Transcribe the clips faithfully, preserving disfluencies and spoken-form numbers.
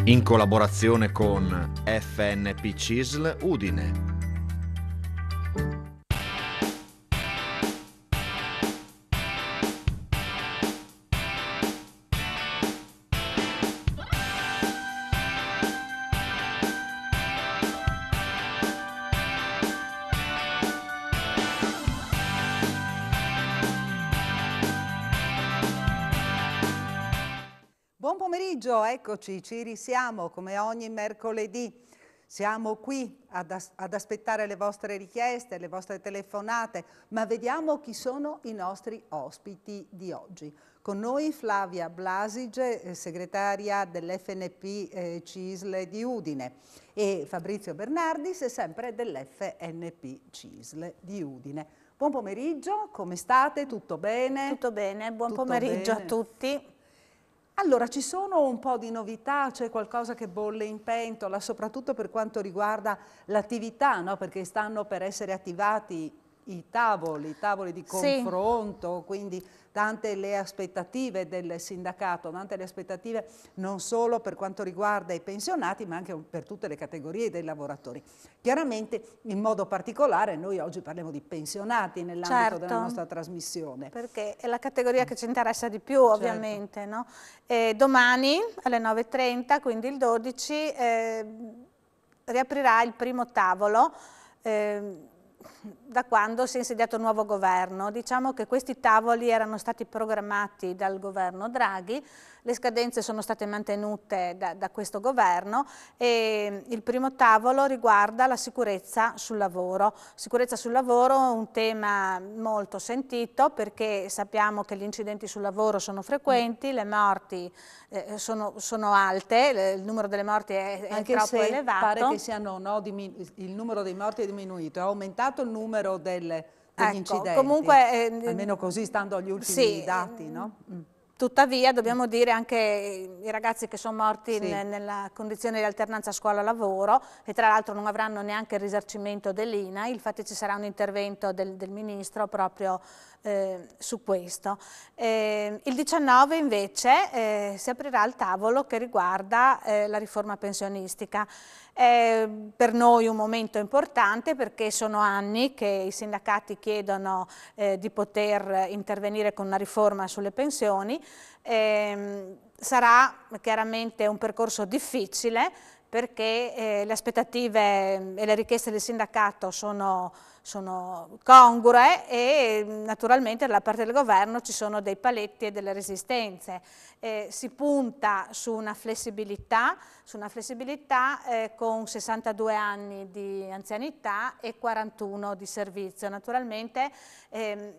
in collaborazione con F N P C I S L Udine. Buon pomeriggio, eccoci, ci risiamo come ogni mercoledì. Siamo qui ad, as ad aspettare le vostre richieste, le vostre telefonate, ma vediamo chi sono i nostri ospiti di oggi. Con noi Flavia Blasige, eh, segretaria dell'F N P eh, C I S L di Udine, e Fabrizio Bernardis, sempre dell'F N P C I S L di Udine. Buon pomeriggio, come state? Tutto bene? Tutto bene, buon Tutto pomeriggio bene. a tutti. Allora, ci sono un po' di novità, c'è qualcosa che bolle in pentola, soprattutto per quanto riguarda l'attività, no? Perché stanno per essere attivati i tavoli, i tavoli di confronto, sì. Quindi tante le aspettative del sindacato, tante le aspettative non solo per quanto riguarda i pensionati, ma anche per tutte le categorie dei lavoratori. Chiaramente, in modo particolare, noi oggi parliamo di pensionati nell'ambito Certo, della nostra trasmissione. Perché è la categoria che ci interessa di più, ovviamente. Certo. No? E domani alle nove e trenta, quindi il dodici, eh, riaprirà il primo tavolo eh, da quando si è insediato il nuovo governo. Diciamo che questi tavoli erano stati programmati dal governo Draghi, le scadenze sono state mantenute da, da questo governo e il primo tavolo riguarda la sicurezza sul lavoro. Sicurezza sul lavoro è un tema molto sentito perché sappiamo che gli incidenti sul lavoro sono frequenti, le morti eh, sono, sono alte, il numero delle morti è, è Anche troppo se elevato. pare che siano, no, il numero dei morti è diminuito, è aumentato il numero delle, degli ecco, incidenti, comunque, eh, almeno così stando agli ultimi sì, dati, no? Mm. Tuttavia dobbiamo dire anche i ragazzi che sono morti Sì. in, nella condizione di alternanza scuola-lavoro e tra l'altro non avranno neanche il risarcimento dell'I N A I, infatti ci sarà un intervento del, del Ministro proprio eh, su questo. Eh, il diciannove invece eh, si aprirà il tavolo che riguarda eh, la riforma pensionistica. È per noi un momento importante perché sono anni che i sindacati chiedono eh, di poter intervenire con una riforma sulle pensioni. Eh, sarà chiaramente un percorso difficile perché eh, le aspettative e le richieste del sindacato sono, sono congrue e naturalmente dalla parte del governo ci sono dei paletti e delle resistenze. Eh, si punta su una flessibilità, su una flessibilità eh, con sessantadue anni di anzianità e quarantuno di servizio. Naturalmente eh,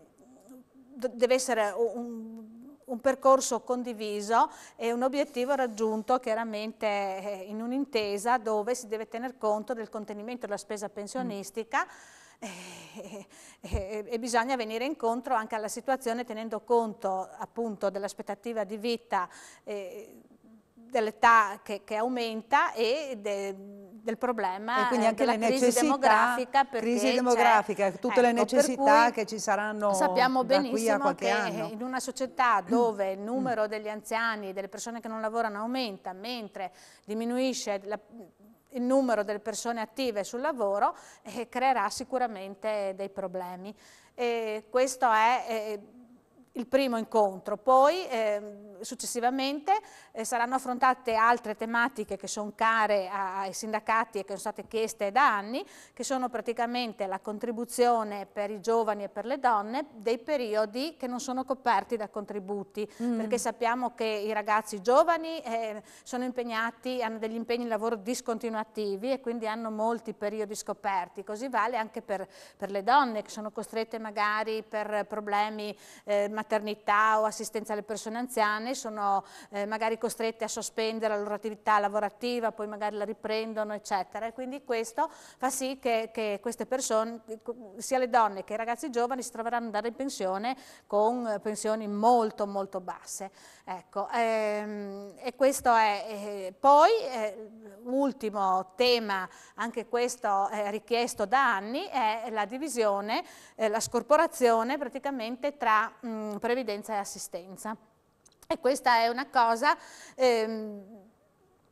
deve essere un un percorso condiviso e un obiettivo raggiunto chiaramente in un'intesa dove si deve tener conto del contenimento della spesa pensionistica mm. e, e, e bisogna venire incontro anche alla situazione tenendo conto appunto dell'aspettativa di vita eh, dell'età che, che aumenta e de, del problema e quindi anche della le crisi demografica, crisi demografica, tutte ecco, le necessità che ci saranno sappiamo da qui a benissimo qualche che anno. in una società dove il numero degli anziani e delle persone che non lavorano aumenta mentre diminuisce la, il numero delle persone attive sul lavoro eh, creerà sicuramente dei problemi. E questo è eh, il primo incontro, poi eh, successivamente eh, saranno affrontate altre tematiche che sono care ai sindacati e che sono state chieste da anni, che sono praticamente la contribuzione per i giovani e per le donne dei periodi che non sono coperti da contributi, mm. perché sappiamo che i ragazzi giovani eh, sono impegnati, hanno degli impegni di lavoro discontinuativi e quindi hanno molti periodi scoperti, così vale anche per, per le donne che sono costrette magari per problemi eh, maternità o assistenza alle persone anziane, sono eh, magari costrette a sospendere la loro attività lavorativa, poi magari la riprendono, eccetera. E quindi questo fa sì che, che queste persone, sia le donne che i ragazzi giovani, si troveranno ad andare in pensione con pensioni molto molto basse. Ecco, ehm, e questo è eh, poi eh, ultimo tema, anche questo è richiesto da anni, è la divisione, eh, la scorporazione praticamente tra mh, previdenza e assistenza. E questa è una cosa ehm,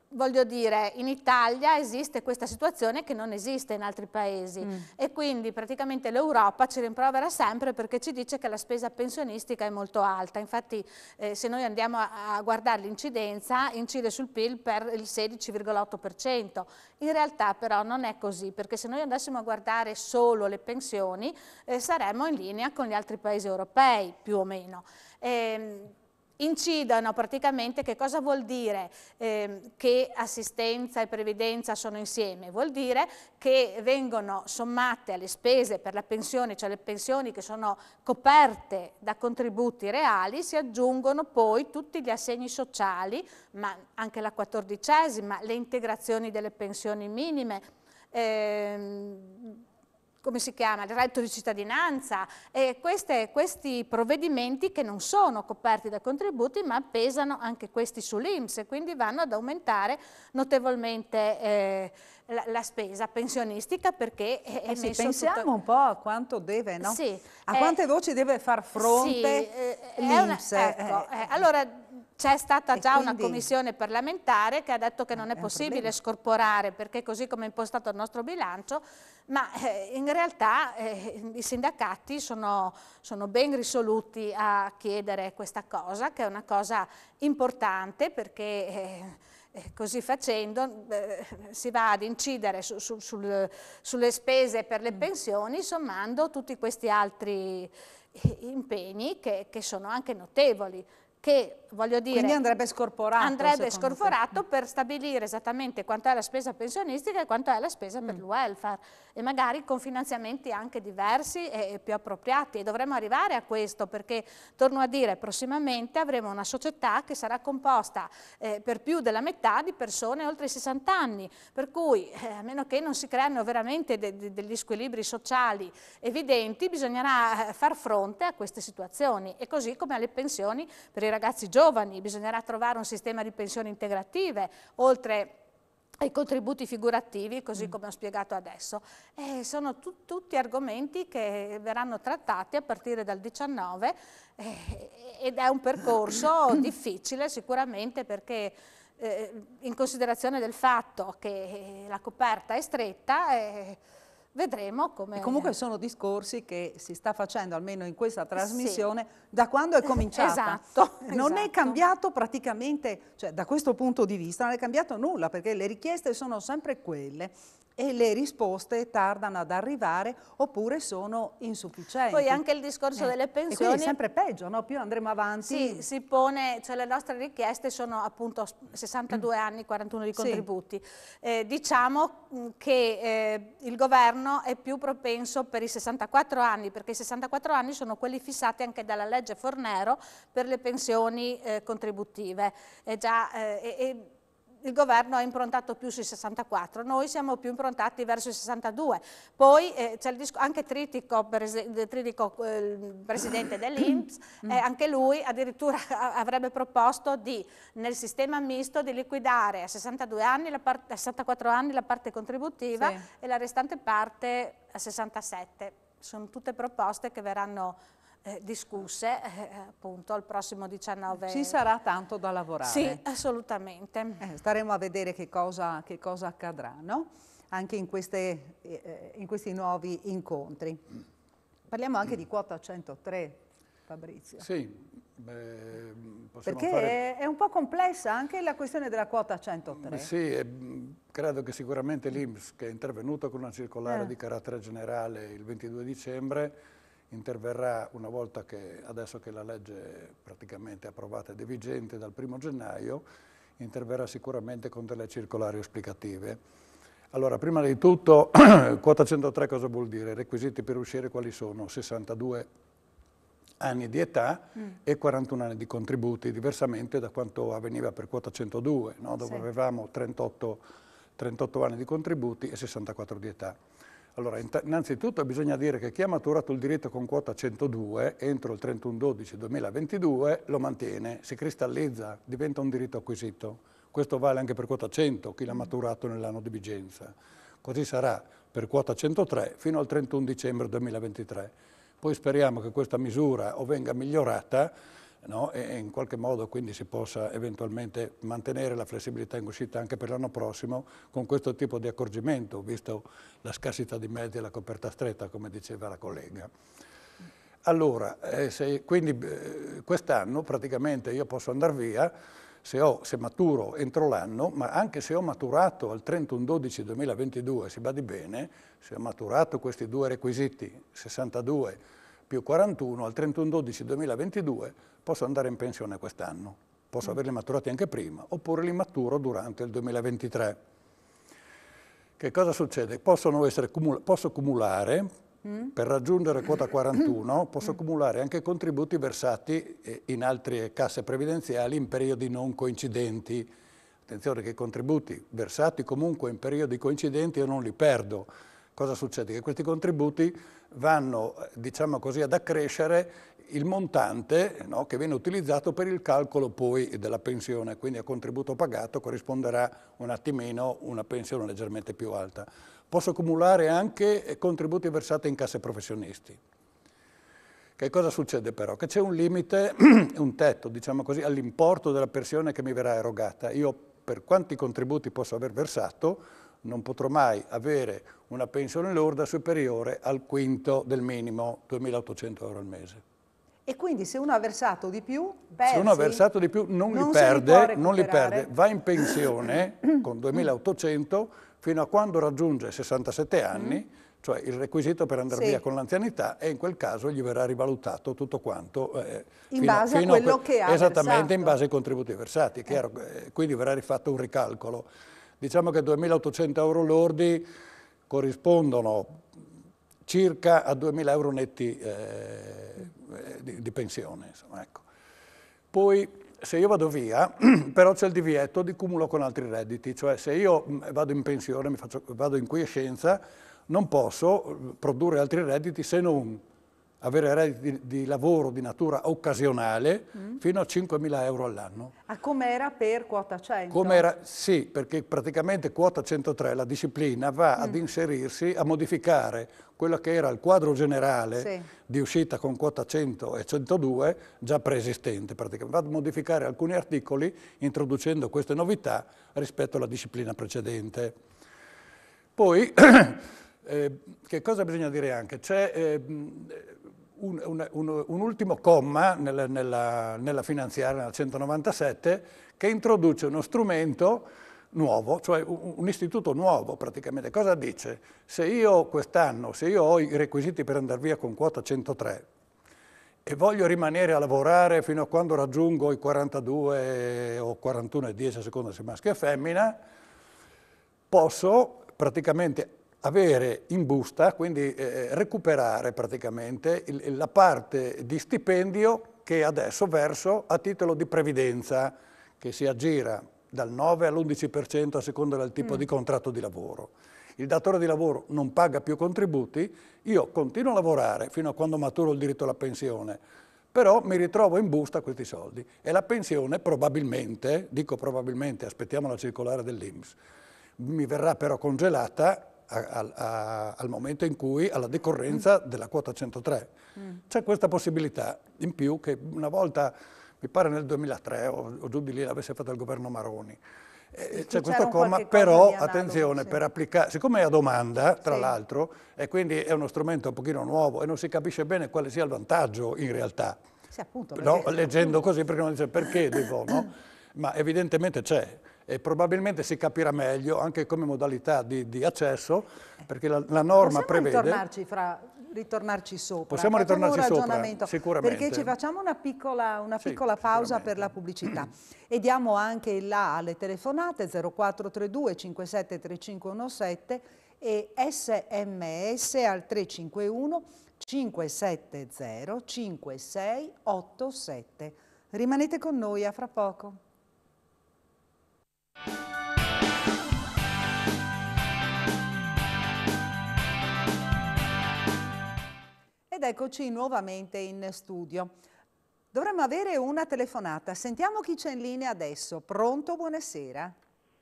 voglio dire, in Italia esiste questa situazione che non esiste in altri paesi mm. e quindi praticamente l'Europa ci rimprovera sempre perché ci dice che la spesa pensionistica è molto alta. Infatti eh, se noi andiamo a, a guardare l'incidenza, incide sul P I L per il sedici virgola otto per cento. In realtà però non è così, perché se noi andassimo a guardare solo le pensioni eh, saremmo in linea con gli altri paesi europei, più o meno. E, incidono praticamente, che cosa vuol dire eh, che assistenza e previdenza sono insieme? Vuol dire che vengono sommate alle spese per la pensione, cioè le pensioni che sono coperte da contributi reali, si aggiungono poi tutti gli assegni sociali, ma anche la quattordicesima, le integrazioni delle pensioni minime, ehm, come si chiama, il reddito di cittadinanza, e queste, questi provvedimenti che non sono coperti da contributi ma pesano anche questi sull'I N P S e quindi vanno ad aumentare notevolmente eh, la, la spesa pensionistica perché è, è eh sì, messo pensiamo tutto... un po' a quanto deve, no? Sì, a eh, quante voci deve far fronte sì, eh, l'I N P S. Ecco, eh, eh, allora c'è stata già quindi, una commissione parlamentare che ha detto che non è, è possibile scorporare perché così come è impostato il nostro bilancio, ma eh, in realtà eh, i sindacati sono, sono ben risoluti a chiedere questa cosa, che è una cosa importante perché eh, eh, così facendo eh, si va ad incidere su, su, sul, sulle spese per le pensioni sommando tutti questi altri impegni che, che sono anche notevoli. Che, voglio dire, quindi andrebbe scorporato, andrebbe scorporato te. per stabilire esattamente quanto è la spesa pensionistica e quanto è la spesa mm. per il welfare e magari con finanziamenti anche diversi e, e più appropriati, e dovremmo arrivare a questo perché, torno a dire, prossimamente avremo una società che sarà composta eh, per più della metà di persone oltre i sessanta anni, per cui eh, a meno che non si creino veramente de de degli squilibri sociali evidenti, bisognerà eh, far fronte a queste situazioni, e così come alle pensioni per i ragazzi giovani, bisognerà trovare un sistema di pensioni integrative, oltre ai contributi figurativi, così come ho spiegato adesso. E sono tu, tutti argomenti che verranno trattati a partire dal diciannove eh, ed è un percorso difficile sicuramente perché eh, in considerazione del fatto che la coperta è stretta, eh, vedremo come... E comunque sono discorsi che si sta facendo, almeno in questa trasmissione, sì. da quando è cominciata. Esatto. Non esatto. è cambiato praticamente, cioè da questo punto di vista non è cambiato nulla, perché le richieste sono sempre quelle e le risposte tardano ad arrivare oppure sono insufficienti. Poi anche il discorso eh. delle pensioni... E quindi è sempre peggio, no? Più andremo avanti... Sì, si pone, cioè le nostre richieste sono appunto sessantadue mm. anni, quarantuno di contributi. Sì. Eh, diciamo che eh, il governo è più propenso per i sessantaquattro anni, perché i sessantaquattro anni sono quelli fissati anche dalla legge Fornero per le pensioni eh, contributive. È già... Eh, e, il governo è improntato più sui sessantaquattro, noi siamo più improntati verso i sessantadue. Poi eh, c'è anche Tritico, Tritico eh, il presidente dell'I N P S, eh, anche lui addirittura avrebbe proposto di, nel sistema misto, di liquidare a sessantadue anni, la parte, a sessantaquattro anni la parte contributiva sì. e la restante parte a sessantasette. Sono tutte proposte che verranno Eh, discusse eh, appunto il prossimo diciannove. Ci sarà tanto da lavorare. Sì, assolutamente. Eh, staremo a vedere che cosa, che cosa accadrà, no? Anche in, queste, eh, in questi nuovi incontri. Parliamo anche di quota centotré, Fabrizio. Sì. Beh, perché fare... è un po' complessa anche la questione della quota centotré. Sì, e credo che sicuramente l'I N P S, che è intervenuto con una circolare eh. di carattere generale il ventidue dicembre, interverrà una volta che, adesso che la legge praticamente approvata ed è vigente dal primo gennaio, interverrà sicuramente con delle circolari esplicative. Allora, prima di tutto, quota centotré cosa vuol dire? Requisiti per uscire quali sono? sessantadue anni di età mm. e quarantuno anni di contributi, diversamente da quanto avveniva per quota centodue, no? Dove sì. avevamo trentotto, trentotto anni di contributi e sessantaquattro di età. Allora, innanzitutto bisogna dire che chi ha maturato il diritto con quota centodue entro il trentuno dodici duemilaventidue lo mantiene, si cristallizza, diventa un diritto acquisito. Questo vale anche per quota cento, chi l'ha maturato nell'anno di vigenza. Così sarà per quota centotré fino al trentuno dicembre duemilaventitré. Poi speriamo che questa misura o venga migliorata no? E in qualche modo quindi si possa eventualmente mantenere la flessibilità in uscita anche per l'anno prossimo con questo tipo di accorgimento, visto la scarsità di mezzi e la coperta stretta, come diceva la collega. Allora, eh, se, quindi eh, quest'anno praticamente io posso andare via se, ho, se maturo entro l'anno, ma anche se ho maturato al trentuno dodici duemilaventidue, si badi bene, se ho maturato questi due requisiti, sessantadue più quarantuno, al trentuno dodici duemilaventidue posso andare in pensione quest'anno. Posso averli maturati anche prima, oppure li maturo durante il duemilaventitré. Che cosa succede? Possono essere, posso cumulare, mm. per raggiungere quota quarantuno, posso mm. cumulare anche contributi versati in altre casse previdenziali in periodi non coincidenti. Attenzione che i contributi versati comunque in periodi coincidenti io non li perdo. Cosa succede? Che questi contributi vanno, diciamo così, ad accrescere il montante, no, che viene utilizzato per il calcolo poi della pensione, quindi a contributo pagato corrisponderà un attimino una pensione leggermente più alta. Posso accumulare anche contributi versati in casse professionisti. Che cosa succede però? Che c'è un limite, un tetto, diciamo così, all'importo della pensione che mi verrà erogata. Io per quanti contributi posso aver versato non potrò mai avere una pensione lorda superiore al quinto del minimo, duemilaottocento euro al mese. E quindi se uno ha versato di più, persi, se uno ha versato di più non, non li, perde, li non li perde, va in pensione con duemilaottocento fino a quando raggiunge sessantasette anni, mm. cioè il requisito per andare sì. via con l'anzianità, e in quel caso gli verrà rivalutato tutto quanto. Eh, in fino, base fino a quello a que- che ha Esattamente, versato. in base ai contributi versati, chiaro, eh. quindi verrà rifatto un ricalcolo. Diciamo che duemilaottocento euro lordi corrispondono circa a duemila euro netti eh, di, di pensione. Insomma, ecco. Poi se io vado via, però c'è il divieto di cumulo con altri redditi, cioè se io vado in pensione, mi faccio, vado in quiescenza, non posso produrre altri redditi se non avere redditi di lavoro di natura occasionale mm. fino a cinquemila euro all'anno. Ah, come era per quota cento? Come era, sì, perché praticamente quota centotré, la disciplina, va mm. ad inserirsi, a modificare quello che era il quadro generale sì. di uscita con quota cento e centodue, già preesistente, praticamente. Va a modificare alcuni articoli introducendo queste novità rispetto alla disciplina precedente. Poi, eh, che cosa bisogna dire anche? C'è eh, un, un, un, un ultimo comma nella, nella, nella finanziaria, nella centonovantasette, che introduce uno strumento nuovo, cioè un, un istituto nuovo praticamente. Cosa dice? Se io quest'anno, se io ho i requisiti per andare via con quota centotré e voglio rimanere a lavorare fino a quando raggiungo i quarantadue o quarantuno e dieci a seconda se maschio e femmina, posso praticamente avere in busta, quindi eh, recuperare praticamente il, la parte di stipendio che adesso verso a titolo di previdenza, che si aggira dal nove all'undici per cento a seconda del tipo mm. di contratto di lavoro. Il datore di lavoro non paga più contributi, io continuo a lavorare fino a quando maturo il diritto alla pensione, però mi ritrovo in busta questi soldi e la pensione probabilmente, dico probabilmente, aspettiamo la circolare dell'I N P S, mi verrà però congelata a, a, a, al momento in cui, alla decorrenza mm. della quota centotré. Mm. C'è questa possibilità in più che una volta, mi pare nel duemilatré o, o giù di lì, l'avesse fatta il governo Maroni. Eh, c'è questo comma, però attenzione, sì. per applicare, siccome è a domanda, tra sì. l'altro, e quindi è uno strumento un pochino nuovo e non si capisce bene quale sia il vantaggio in realtà. Sì, appunto, no? Leggendo così, perché non dice perché devo, no? Ma evidentemente c'è. E probabilmente si capirà meglio anche come modalità di, di accesso, perché la, la norma Possiamo prevede... Ritornarci, fra, ritornarci sopra. Possiamo facciamo ritornarci un ragionamento, sopra, sicuramente. Perché ci facciamo una piccola, una sì, piccola pausa per la pubblicità e diamo anche il là alle telefonate zero quattro tre due cinque sette tre cinque uno sette e sms al tre cinque uno cinque sette zero cinque sei otto sette. Rimanete con noi, a fra poco. Ed eccoci nuovamente in studio. Dovremmo avere una telefonata. Sentiamo chi c'è in linea adesso. Pronto? Buonasera.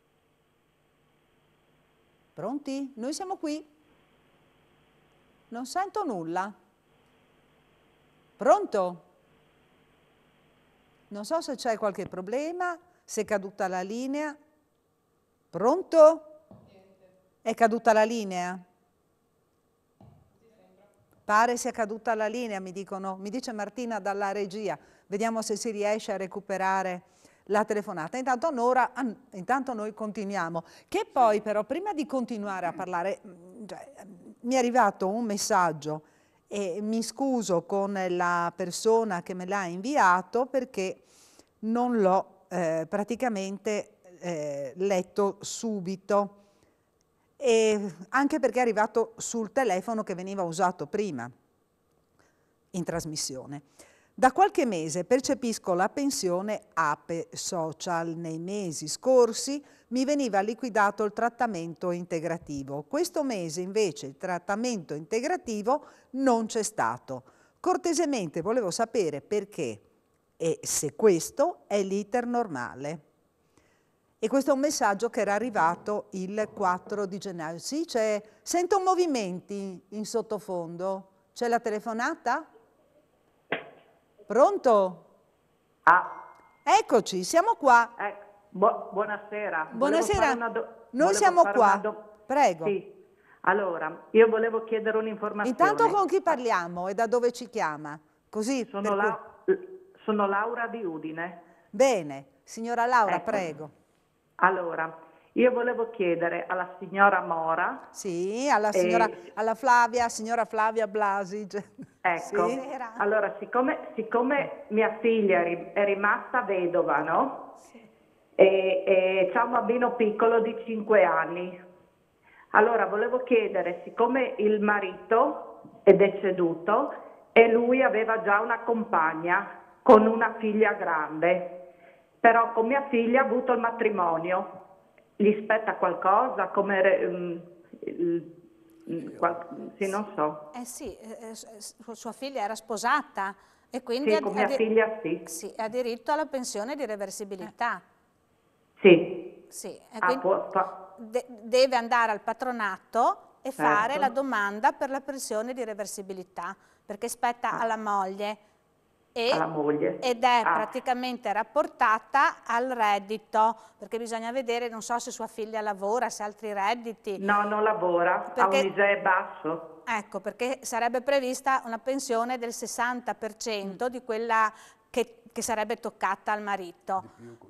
Pronti? Noi siamo qui. Non sento nulla. Pronto? Non so se c'è qualche problema, se è caduta la linea. Pronto? È caduta la linea? Pare sia caduta la linea, mi dicono, mi dice Martina dalla regia. Vediamo se si riesce a recuperare la telefonata. Intanto, Nora, intanto noi continuiamo. Che poi però, prima di continuare a parlare, cioè, mi è arrivato un messaggio e mi scuso con la persona che me l'ha inviato perché non l'ho eh, praticamente eh, letto subito, e anche perché è arrivato sul telefono che veniva usato prima in trasmissione. Da qualche mese percepisco la pensione A P E Social. Nei mesi scorsi mi veniva liquidato il trattamento integrativo. Questo mese invece il trattamento integrativo non c'è stato. Cortesemente volevo sapere perché e se questo è l'iter normale. E questo è un messaggio che era arrivato il quattro di gennaio. Sì, sento movimenti in sottofondo. C'è la telefonata? Pronto? Ah. Eccoci, siamo qua. Eh, bu buonasera. Buonasera, noi siamo qua. Prego. Sì. Allora, io volevo chiedere un'informazione. Intanto con chi parliamo e da dove ci chiama? Così. Sono, la sono Laura di Udine. Bene, signora Laura, ecco. Prego. Allora, io volevo chiedere alla signora Mora. Sì, alla signora, e... alla Flavia, signora Flavia Blasi. Ecco, sì. Allora, siccome, siccome mia figlia è rimasta vedova, no? Sì. E, e c'ha un bambino piccolo di cinque anni. Allora, volevo chiedere, siccome il marito è deceduto e lui aveva già una compagna con una figlia grande, però con mia figlia ha avuto il matrimonio, gli spetta qualcosa come... Um, il, Qual sì, non so. Eh sì, eh, sua figlia era sposata e quindi sì, ha, con mia ha, figlia sì. sì, ha diritto alla pensione di reversibilità. Sì. Sì, e ah, può, de deve andare al patronato e certo. fare la domanda per la pensione di reversibilità, perché spetta ah. alla moglie. E, alla moglie. Ed è ah. praticamente rapportata al reddito, perché bisogna vedere, non so se sua figlia lavora, se ha altri redditi. No, non lavora, perché, ha un I S E E basso. Ecco, perché sarebbe prevista una pensione del sessanta per cento mm. di quella che, che sarebbe toccata al marito.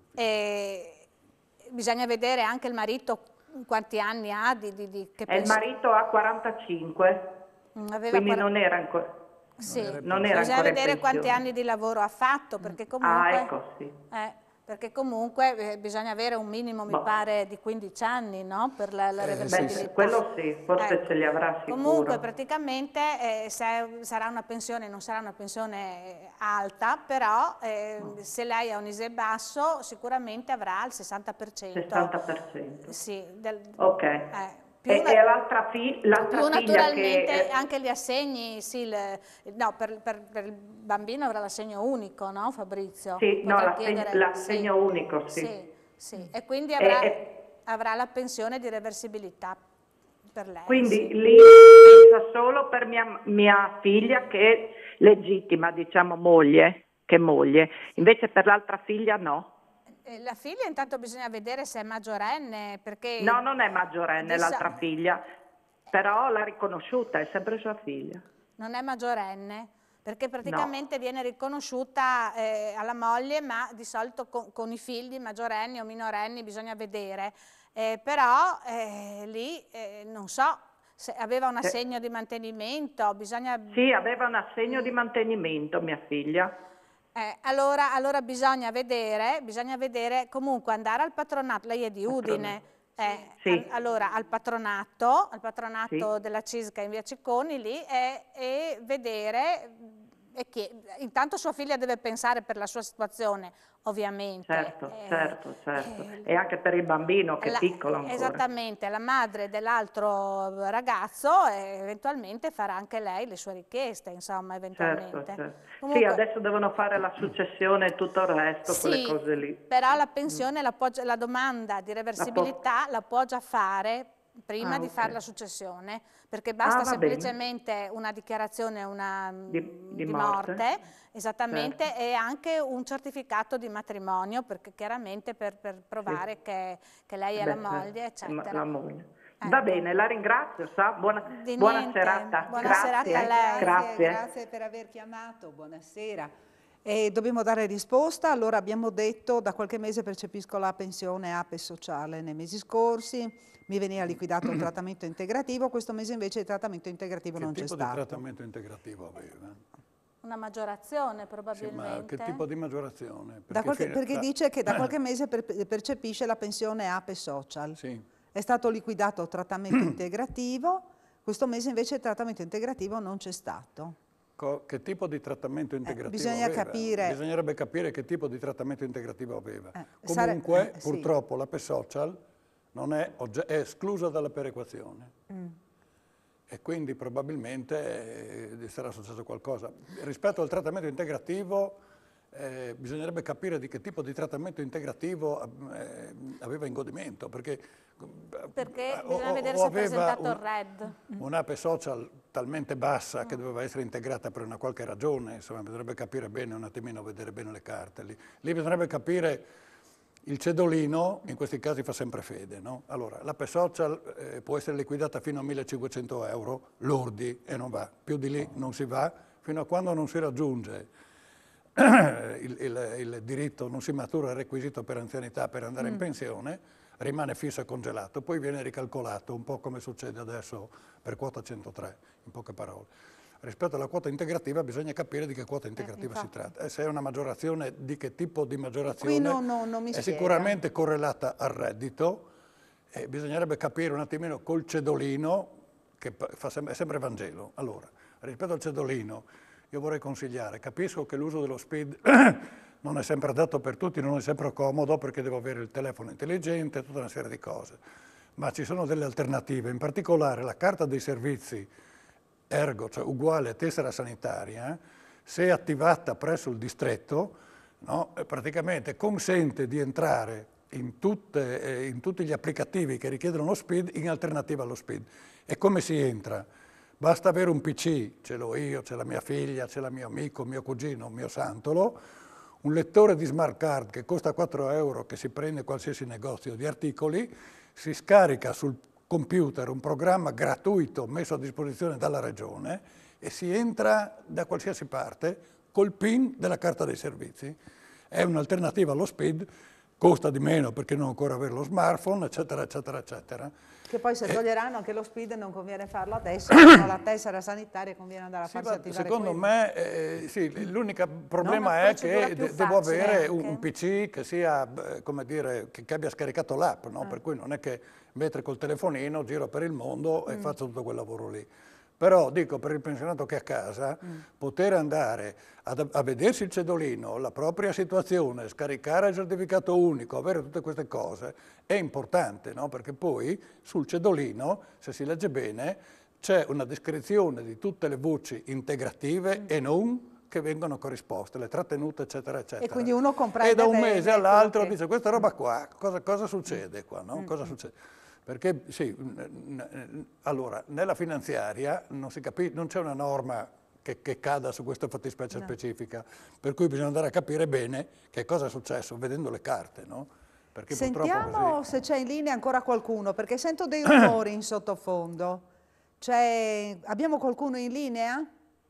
E bisogna vedere anche il marito quanti anni ha. Di, di, di, che e il marito ha quarantacinque, Aveva quindi quaranta... non era ancora... Sì, non era, non era bisogna vedere quanti anni di lavoro ha fatto, perché comunque, ah, ecco, sì. eh, perché comunque eh, bisogna avere un minimo, mi boh. pare, di quindici anni, no? Per la, la reversibilità. Eh, sì, quello sì, forse ecco. ce li avrà sicuro. Comunque praticamente eh, se sarà una pensione, non sarà una pensione alta, però eh, no. se lei ha un I S E E basso sicuramente avrà il sessanta per cento. sessanta per cento. Sì. Del, ok. Eh, Più e, e l'altra fi più figlia naturalmente che... anche gli assegni, sì, le, no, per, per, per il bambino avrà l'assegno unico, no Fabrizio? Sì, no, l'assegno sì, unico, sì. sì, sì. E quindi avrà, e, avrà la pensione di reversibilità per lei. Quindi sì. lì pensa solo per mia, mia figlia che è legittima, diciamo moglie, che moglie, invece per l'altra figlia no. La figlia intanto bisogna vedere se è maggiorenne, perché... No, non è maggiorenne l'altra figlia, però l'ha riconosciuta, è sempre sua figlia. Non è maggiorenne, perché praticamente no. viene riconosciuta eh, alla moglie, ma di solito con, con i figli maggiorenni o minorenni bisogna vedere. Eh, però eh, lì eh, non so, se aveva un assegno eh. di mantenimento, bisogna... Sì, aveva un assegno mm. di mantenimento mia figlia. Eh, allora, allora bisogna vedere, bisogna vedere, comunque andare al patronato, lei è di Udine, eh, sì. al, allora al patronato, al patronato sì. della Cisca in via Cicconi lì e, e vedere, e che, intanto sua figlia deve pensare per la sua situazione, ovviamente. Certo, eh, certo, certo, eh, e anche per il bambino che la, è piccolo ancora. Esattamente, la madre dell'altro ragazzo eh, eventualmente farà anche lei le sue richieste, insomma, eventualmente. Certo, certo. Comunque, sì, adesso devono fare la successione e tutto il resto, sì, quelle cose lì. Però la pensione, mm. la, la domanda di reversibilità la può, la può già fare prima Ah, di ok. fare la successione, perché basta Ah, va bene. semplicemente una dichiarazione una, Di, di di morte, morte. esattamente, Certo. e anche un certificato di matrimonio, perché chiaramente per, per provare Sì. che, che lei è Beh, la certo, moglie, ma- eccetera. la moglie. Ecco. Va bene, la ringrazio, sa? Buona, Di buona niente, serata. buona Grazie, serata a lei. Grazie, grazie. grazie per aver chiamato, buonasera. E dobbiamo dare risposta, allora abbiamo detto da qualche mese percepisco la pensione A P E sociale, nei mesi scorsi mi veniva liquidato il trattamento integrativo, questo mese invece il trattamento integrativo Che non c'è tipo di stato. trattamento integrativo aveva? Una maggiorazione Sì, probabilmente. ma che tipo di maggiorazione? Da Perché, qualche- fino- perché da- dice che da qualche mese per- percepisce la pensione A P E social. Sì. È stato liquidato il trattamento integrativo, questo mese invece il trattamento integrativo non c'è stato. Co- Che tipo di trattamento integrativo bisogna aveva? capire- Bisognerebbe capire che tipo di trattamento integrativo aveva. Eh, sare- Comunque, eh, sì. purtroppo, l'A P E social non è, ogge- è esclusa dalla perequazione. Mm. E quindi probabilmente eh, sarà successo qualcosa. Rispetto al trattamento integrativo, eh, bisognerebbe capire di che tipo di trattamento integrativo eh, aveva in godimento, perché, Perché eh, bisogna o- vedere o se ha aveva presentato un- il R E D. un'A P E social talmente bassa che doveva essere integrata per una qualche ragione, insomma bisognerebbe capire bene un attimino, vedere bene le carte. Lì, lì bisognerebbe capire il cedolino, in questi casi fa sempre fede, no? Allora, l'A P E social eh, può essere liquidata fino a millecinquecento euro lordi e non va, più di lì non si va, fino a quando non si raggiunge il, il, il diritto, non si matura il requisito per anzianità per andare in pensione, rimane fisso e congelato, poi viene ricalcolato, un po' come succede adesso per quota centotré, in poche parole. Rispetto alla quota integrativa bisogna capire di che quota integrativa si tratta. E se è una maggiorazione, di che tipo di maggiorazione, Qui no- no- non mi è spiega. sicuramente correlata al reddito, e bisognerebbe capire un attimino col cedolino, che fa sem- è sempre Vangelo. Allora, rispetto al cedolino, io vorrei consigliare, capisco che l'uso dello S P I D non è sempre adatto per tutti, non è sempre comodo perché devo avere il telefono intelligente, tutta una serie di cose, ma ci sono delle alternative, in particolare la carta dei servizi ergo, cioè uguale a tessera sanitaria, se attivata presso il distretto, no, praticamente consente di entrare in, tutte, eh, in tutti gli applicativi che richiedono lo S P I D in alternativa allo S P I D. E come si entra? Basta avere un P C, ce l'ho io, c'è la mia figlia, c'è la mio amico, mio cugino, mio santolo, un lettore di smart card che costa quattro euro, che si prende in qualsiasi negozio di articoli, si scarica sul computer un programma gratuito messo a disposizione dalla regione e si entra da qualsiasi parte col PIN della carta dei servizi. È un'alternativa allo S P I D, costa di meno perché non occorre avere lo smartphone, eccetera, eccetera, eccetera. Che poi se E- toglieranno anche lo S P I D non conviene farlo adesso, con la tessera sanitaria conviene andare a Sì, farsi ma attivare secondo quello. me, eh, sì, l'unico problema Una è procedura che più de- devo facile avere anche. un, un P C che sia, eh, come dire, che, che abbia scaricato l'app, no? Per cui non è che mentre col telefonino giro per il mondo e faccio tutto quel lavoro lì. Però dico, per il pensionato che è a casa, poter andare ad- a vedersi il cedolino, la propria situazione, scaricare il certificato unico, avere tutte queste cose, è importante, no? Perché poi sul cedolino, se si legge bene, c'è una descrizione di tutte le voci integrative e non che vengono corrisposte, le trattenute, eccetera, eccetera. E quindi uno comprende E da un bene mese quello all'altro che- dice, questa roba qua, cosa, cosa succede qua, no? Cosa succede? Perché sì, n- n- allora, nella finanziaria non si capi- non c'è una norma che, che cada su questa fattispecie specifica, per cui bisogna andare a capire bene che cosa è successo vedendo le carte, no? Perché purtroppo Sentiamo così. se c'è in linea ancora qualcuno, perché sento dei rumori in sottofondo. C'è- Abbiamo qualcuno in linea?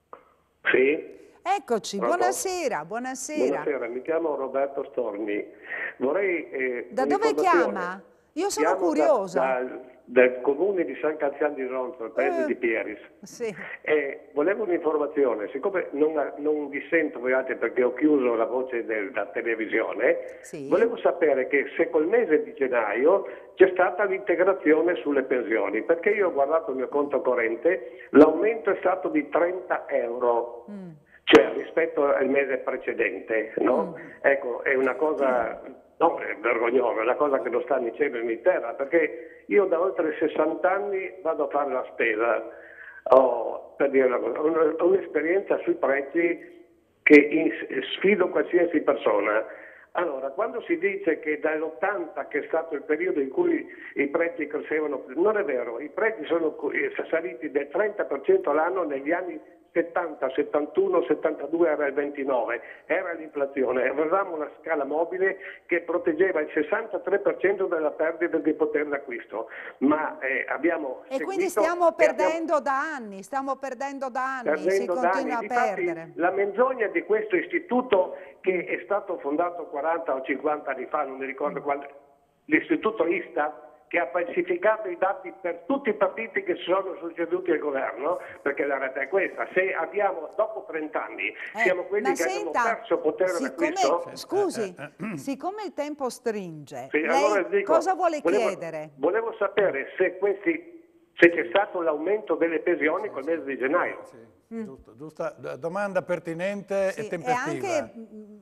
Sì, Eccoci, Pronto? buonasera, buonasera. buonasera, mi chiamo Roberto Storni. Vorrei... eh, Da dove un'informazione. chiama? Io sono Chiamo curiosa. Da, da- dal comune di San Cazian di Ronzo, il paese Eh. di Pieris. Sì. E volevo un'informazione, siccome non, non vi sento voi altri perché ho chiuso la voce della televisione, Sì. volevo sapere che se col mese di gennaio c'è stata l'integrazione sulle pensioni, perché io ho guardato il mio conto corrente, l'aumento è stato di trenta euro. Mm. Cioè rispetto al mese precedente, no? Ecco, è una cosa, no, è vergognosa, è una cosa che non sta né cielo né terra, perché io da oltre sessanta anni vado a fare la spesa, ho, per dire una cosa, ho un'esperienza sui prezzi che in- sfido qualsiasi persona. Allora, quando si dice che dall'ottanta, che è stato il periodo in cui i prezzi crescevano, non è vero, i prezzi sono saliti del trenta per cento all'anno negli anni settanta, settantuno, settantadue era il ventinove, era l'inflazione. Avevamo una scala mobile che proteggeva il sessantatré per cento della perdita di potere d'acquisto, ma eh, abbiamo E quindi stiamo perdendo abbiamo... da anni, stiamo perdendo da anni, perdendo si continua a Difatti, perdere. La menzogna di questo istituto, che è stato fondato quaranta o cinquanta anni fa, non mi ricordo quando, l'istituto Istat, che ha falsificato i dati per tutti i partiti che si sono succeduti al governo, perché la realtà è questa: se abbiamo, dopo trent'anni, eh, siamo quelli che senta, abbiamo perso potere siccome, d'acquisto. Scusi, siccome il tempo stringe, sì, lei allora dico, cosa vuole volevo, chiedere? Volevo sapere se questi, se c'è stato l'aumento delle pensioni sì, col mese di gennaio. Sì, mm. giusto, giusta domanda pertinente sì, e tempestiva. E anche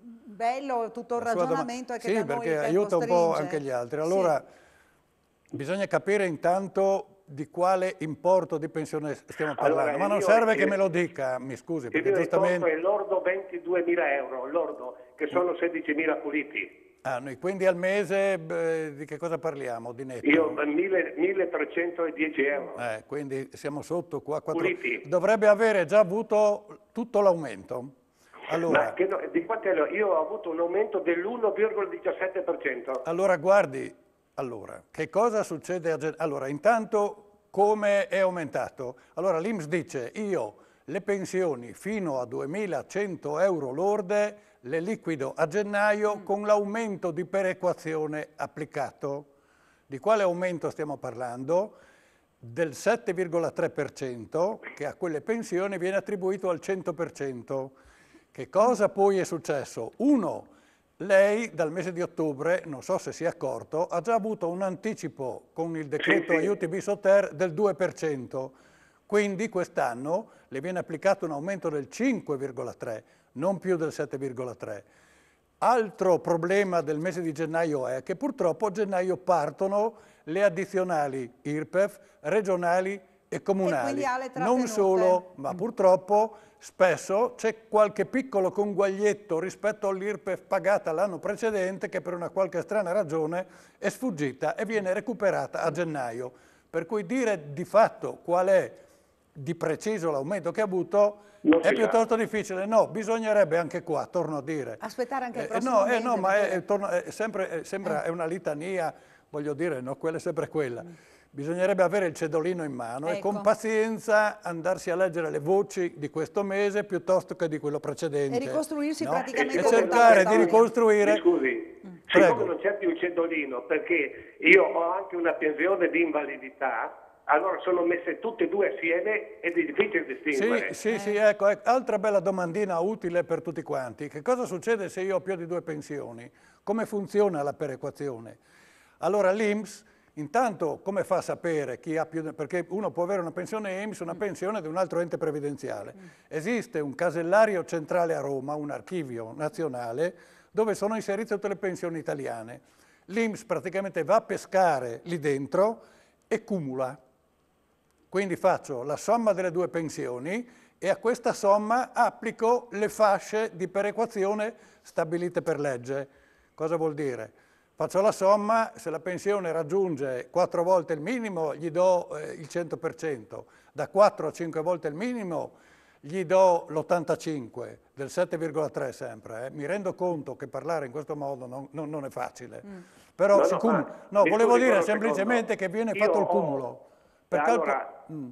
bello tutto il ragionamento è che sì, da noi perché il tempo aiuta un stringe. po' anche gli altri. Allora, sì. Bisogna capire intanto di quale importo di pensione stiamo parlando, allora, ma non mio, serve il, che me lo dica, mi scusi, perché il giustamente... Il è lordo ventiduemila euro, lordo, che sono sedicimila puliti. Ah, noi quindi al mese beh, di che cosa parliamo? Di netto? Io milletrecentodieci euro. Eh, quindi siamo sotto qua. quattro... Puliti. Dovrebbe avere già avuto tutto l'aumento. Allora, ma che no, di quanto io ho avuto un aumento dell'uno virgola diciassette per cento. Allora guardi, allora, che cosa succede a gennaio? Allora, intanto come è aumentato? Allora l'I N P S dice: io le pensioni fino a duemilacento euro lorde le liquido a gennaio mm. con l'aumento di perequazione applicato. Di quale aumento stiamo parlando? Del sette virgola tre per cento che a quelle pensioni viene attribuito al cento per cento. Che cosa poi è successo? Uno, lei dal mese di ottobre, non so se si è accorto, ha già avuto un anticipo con il decreto sì, sì. aiuti bis ter del due per cento, quindi quest'anno le viene applicato un aumento del cinque virgola tre per cento, non più del sette virgola tre per cento. Altro problema del mese di gennaio è che purtroppo a gennaio partono le addizionali I R P E F regionali e comunali. E non solo, ma purtroppo spesso c'è qualche piccolo conguaglietto rispetto all'I R P E F pagata l'anno precedente che per una qualche strana ragione è sfuggita e viene recuperata a gennaio. Per cui dire di fatto qual è di preciso l'aumento che ha avuto non è piuttosto sa. difficile. No, bisognerebbe anche qua, torno a dire. Aspettare anche il eh, prossimo no, mese. Eh, no, ma è, è, torno, è sempre, è, sembra, eh. è una litania, voglio dire, no, quella è sempre quella. Mm. Bisognerebbe avere il cedolino in mano ecco. e con pazienza andarsi a leggere le voci di questo mese piuttosto che di quello precedente. E ricostruirsi no? praticamente. E, e cercare di ricostruire. Mi scusi, mm. siccome non c'è più il cedolino, perché io ho anche una pensione di invalidità, allora sono messe tutte e due assieme ed è difficile distinguere. Sì, sì, eh. sì, ecco, ecco, altra bella domandina utile per tutti quanti. Che cosa succede se io ho più di due pensioni? Come funziona la perequazione? Allora l'I N P S, intanto come fa a sapere chi ha più, perché uno può avere una pensione I N P S, una pensione di un altro ente previdenziale. Esiste un casellario centrale a Roma, un archivio nazionale, dove sono inserite tutte le pensioni italiane. L'I N P S praticamente va a pescare lì dentro e cumula. Quindi faccio la somma delle due pensioni e a questa somma applico le fasce di perequazione stabilite per legge. Cosa vuol dire? Faccio la somma, se la pensione raggiunge quattro volte il minimo gli do eh, il cento per cento, da quattro a cinque volte il minimo gli do l'ottantacinque, del sette virgola tre sempre. Eh. Mi rendo conto che parlare in questo modo non, non, non è facile. Mm. Però, no, no, ma, no volevo dire semplicemente secondo. che viene Io fatto il cumulo. Ho... Allora, mm.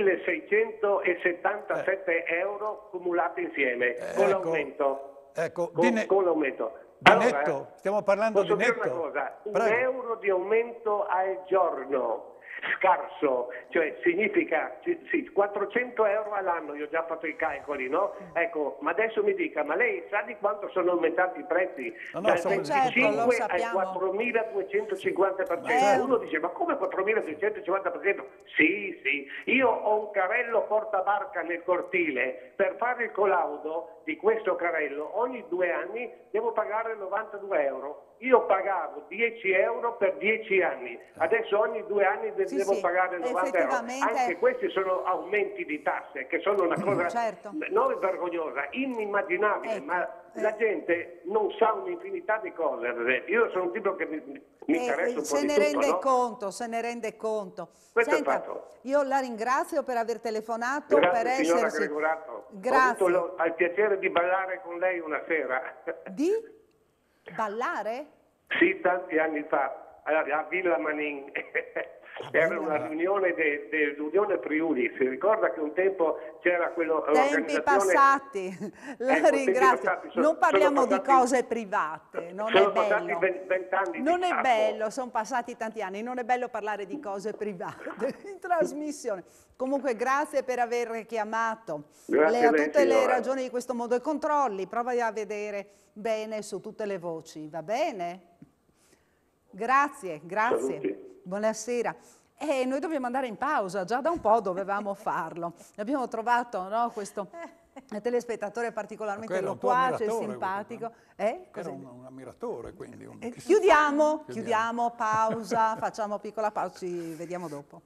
milleseicentosettantasette eh. euro cumulati insieme, eh, con l'aumento. Ecco, con, ne... con l'aumento. Di allora, netto, stiamo parlando di netto. Posso dire una cosa? Un Prego. euro di aumento al giorno, scarso, cioè significa sì, quattrocento euro all'anno, io ho già fatto i calcoli, no? Ecco, ma adesso mi dica, ma lei sa di quanto sono aumentati i prezzi? No, no, Dal venticinque certo, al quattromiladuecentocinquanta per cento. Eh. Uno dice, ma come quattromiladuecentocinquanta per cento? Sì, sì, io ho un carrello portabarca nel cortile, per fare il collaudo di questo carrello ogni due anni devo pagare novantadue euro. Io pagavo dieci euro per dieci anni, adesso ogni due anni sì, devo sì, pagare novanta euro. Anche questi sono aumenti di tasse che sono una cosa certo. non vergognosa, inimmaginabile, ecco. ma la gente non sa un'infinità di cose, ad esempio. Io sono un tipo che mi, mi eh, interessa un se po' di ne tutto, rende no? conto, se ne rende conto. Questo è il Senta, fatto. io la ringrazio per aver telefonato, Grazie, per signora essersi... Gregorato. Grazie. Ho avuto lo- il piacere di ballare con lei una sera. Di? Ballare? Sì, tanti anni fa, a, a Villa Manin. Era una riunione de- dell'Unione Friuli. Si ricorda che un tempo c'era quello... Tempi passati, la ecco, ringrazio. passati, sono, non parliamo passati, di cose private, non sono è bello. passati vent'anni Non di è capo. bello, sono passati tanti anni, non è bello parlare di cose private in trasmissione. Comunque grazie per aver chiamato. Grazie Lei ha lei, tutte le signora. ragioni di questo modo e controlli, prova a vedere bene su tutte le voci, va bene? Grazie, grazie. Saluti. Buonasera. E noi dobbiamo andare in pausa, già da un po' dovevamo farlo. Abbiamo trovato, no, questo telespettatore particolarmente loquace, simpatico. Eh? Era un, un ammiratore, quindi. Un... Eh, chiudiamo, chiudiamo, pausa, facciamo piccola pausa, ci vediamo dopo.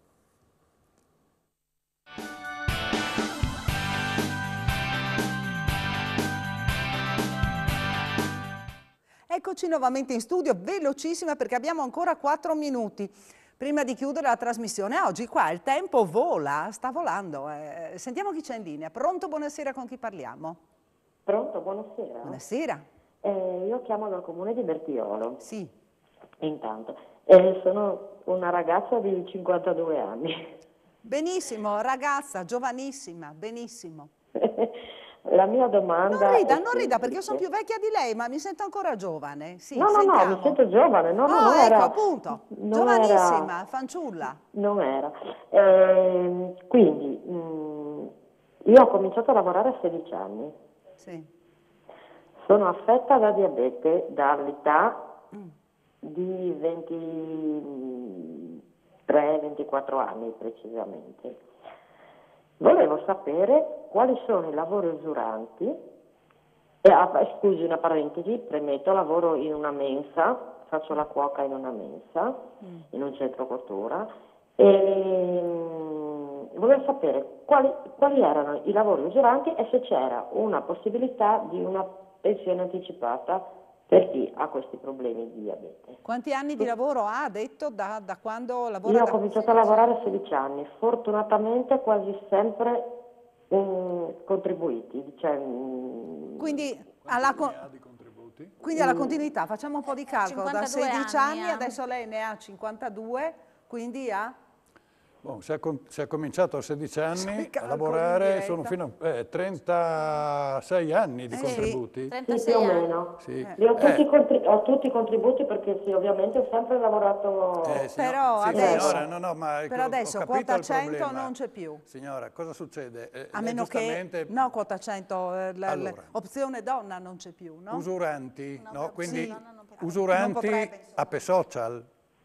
Eccoci nuovamente in studio, velocissima perché abbiamo ancora quattro minuti prima di chiudere la trasmissione. Oggi qua il tempo vola, sta volando. Eh. Sentiamo chi c'è in linea. Pronto? Buonasera, con chi parliamo? Pronto, buonasera. Buonasera. Eh, io chiamo dal comune di Bertiolo. Sì. Intanto. Eh, sono una ragazza di cinquantadue anni. Benissimo, ragazza, giovanissima, benissimo. La mia domanda... Non rida, non semplice. rida, perché io sono più vecchia di lei, ma mi sento ancora giovane. Sì, no, no, sentiamo. no, mi sento giovane. No, no, oh, non ecco, era, appunto, non giovanissima, era, fanciulla. Non era. Eh, quindi, mh, io ho cominciato a lavorare a sedici anni. Sì. Sono affetta da diabete dall'età Mm. di ventitré ventiquattro anni precisamente. Volevo sapere quali sono i lavori usuranti, e, ah, scusi una parentesi, premetto, lavoro in una mensa, faccio la cuoca in una mensa, mm. in un centro cottura, e mh, volevo sapere quali, quali erano i lavori usuranti e se c'era una possibilità di una pensione anticipata per chi ha questi problemi di diabete. Quanti anni di lavoro ha, detto, da, da quando lavora? Io ho da... cominciato a lavorare a sedici anni, fortunatamente quasi sempre um, contribuiti. Cioè, um, quindi, alla, co quindi alla continuità, facciamo un po' di calcolo, da sedici anni, anni adesso lei ne ha cinquantadue, quindi ha... Bon, se, ha se ha cominciato a sedici anni a lavorare sono fino a eh, trentasei anni di eh, contributi. Sì, trentasei più o anni. meno. Sì. Li ho, tutti Eh. ho tutti i contributi perché sì, ovviamente ho sempre lavorato... Eh, signor, però sì, adesso, signora, no, no, ma però ho, adesso ho quota cento problema. non c'è più. Signora, cosa succede? Eh, A meno che, no, quota cento, eh, allora, l'opzione donna non c'è più, no? Usuranti, no? no, Quindi sì, usuranti a P E Social.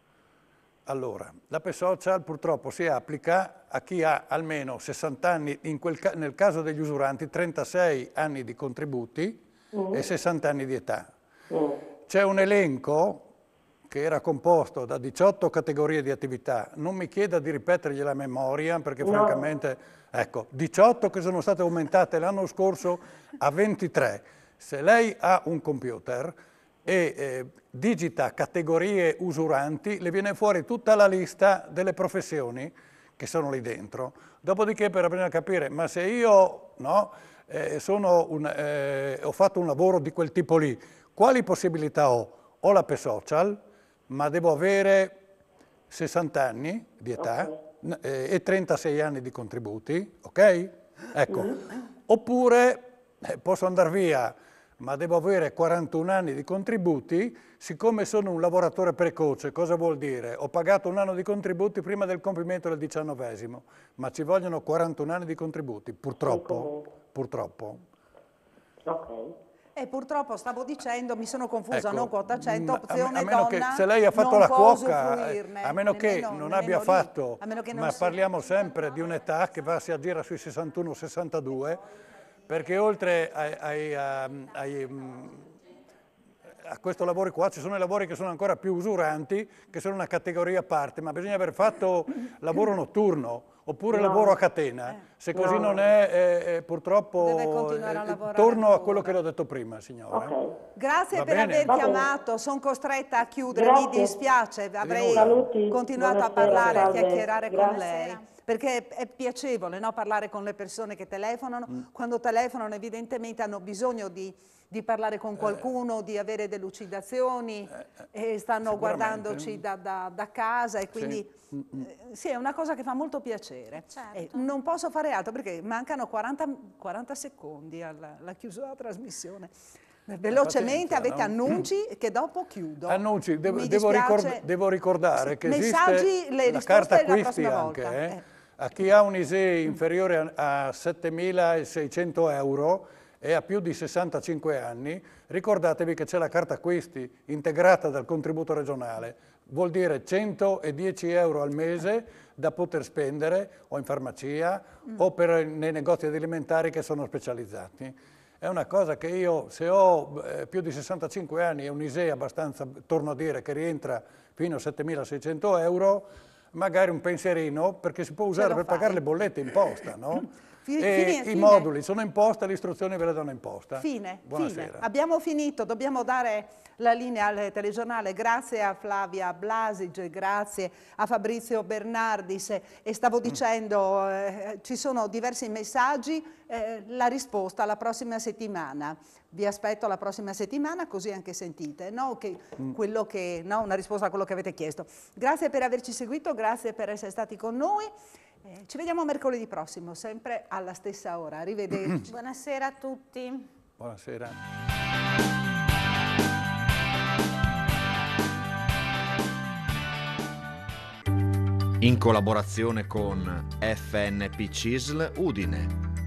Allora, la P E Social purtroppo si applica a chi ha almeno sessanta anni, in quel ca nel caso degli usuranti trentasei anni di contributi mm. e sessanta anni di età. Mm. C'è un elenco che era composto da diciotto categorie di attività, non mi chieda di ripetergliela a memoria perché no. francamente, ecco, diciotto che sono state aumentate l'anno scorso a ventitré. Se lei ha un computer e eh, digita categorie usuranti, le viene fuori tutta la lista delle professioni che sono lì dentro. Dopodiché però bisogna capire, ma se io no, eh, sono un, eh, ho fatto un lavoro di quel tipo lì, quali possibilità ho? Ho la P E Social, ma devo avere sessanta anni di età okay. eh, e trentasei anni di contributi, ok? Ecco, mm. oppure eh, posso andare via, ma devo avere quarantuno anni di contributi, siccome sono un lavoratore precoce, cosa vuol dire? Ho pagato un anno di contributi prima del compimento del diciannovesimo, ma ci vogliono quarantuno anni di contributi, purtroppo, purtroppo. Ok. E purtroppo stavo dicendo, mi sono confusa, ecco, non quota cento, opzione a, a meno donna, che se lei ha fatto la cuoca, a meno che nemmeno, non nemmeno abbia lì, fatto, a meno che non ma si... parliamo sempre di un'età che va, si aggira sui sessantuno sessantadue, perché oltre ai, ai, ai, ai, a questo lavoro qua ci sono i lavori che sono ancora più usuranti, che sono una categoria a parte, ma bisogna aver fatto lavoro notturno oppure No. lavoro a catena. Eh. Se così No. non è, eh, eh, purtroppo Deve continuare a eh, lavorare torno a ancora. quello che le ho detto prima, signora. Ok. Grazie Va per bene. aver Va bene. chiamato, sono costretta a chiudere, Grazie. mi dispiace, avrei Saluti, continuato a buonasera, parlare, a salve. chiacchierare con Grazie. lei, perché è, è piacevole, no, parlare con le persone che telefonano, quando telefonano evidentemente hanno bisogno di, di parlare con qualcuno, di avere delucidazioni, e stanno sicuramente. guardandoci da, da- da casa e quindi eh, sì, è una cosa che fa molto piacere. Certo. E non posso fare altro perché mancano quaranta, quaranta secondi alla, alla chiusura della trasmissione. Velocemente Pazienza, avete no? annunci che dopo chiudo. Annunci, devo, Mi devo dispiace. ricord- devo ricordare che Messaggi, esiste le la risposte carta la acquisti prossima anche, volta. eh. Eh. A chi ha un I S E E inferiore a, a settemilaseicento euro e ha più di sessantacinque anni, ricordatevi che c'è la carta acquisti integrata dal contributo regionale, vuol dire centodieci euro al mese da poter spendere o in farmacia Mm. o per, nei negozi alimentari che sono specializzati. È una cosa che io, se ho eh, più di sessantacinque anni e un I S E E abbastanza, torno a dire, che rientra fino a settemilaseicento euro, magari un pensierino, perché si può usare lo per fai. pagare le bollette imposta, no? Fi- E fine- i fine. moduli sono imposta, le istruzioni ve le danno imposta. Fine, Buonasera. fine. Abbiamo finito, dobbiamo dare la linea al telegiornale. Grazie a Flavia Blasic, grazie a Fabrizio Bernardis e, e stavo dicendo, eh, ci sono diversi messaggi, eh, la risposta la prossima settimana. Vi aspetto la prossima settimana così anche sentite, no? Che, quello che, no? Una risposta a quello che avete chiesto. Grazie per averci seguito, grazie per essere stati con noi. Eh, ci vediamo mercoledì prossimo, sempre alla stessa ora. Arrivederci. Buonasera a tutti. Buonasera. In collaborazione con F N P C I S L Udine.